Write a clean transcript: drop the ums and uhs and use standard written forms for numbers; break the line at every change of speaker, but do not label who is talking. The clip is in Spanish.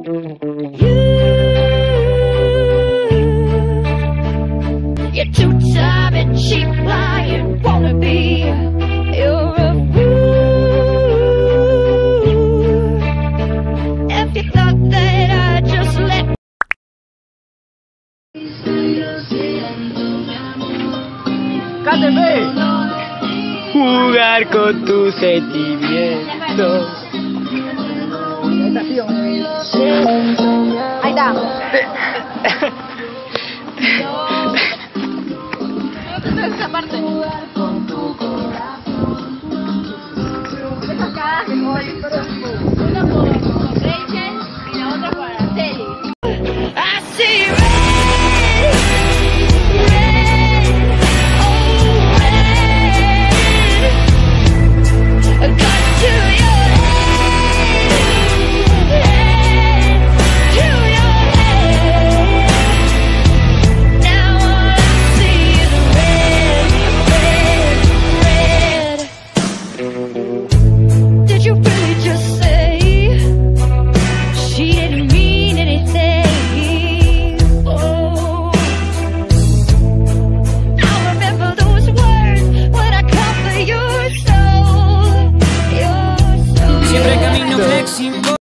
You're two-time and cheap lying wannabe. You're a fool. If you thought that I just let
¡Cáteme! Jugar con tus sentimientos.
Ahí está. Esa parte. Deja acá, que voy.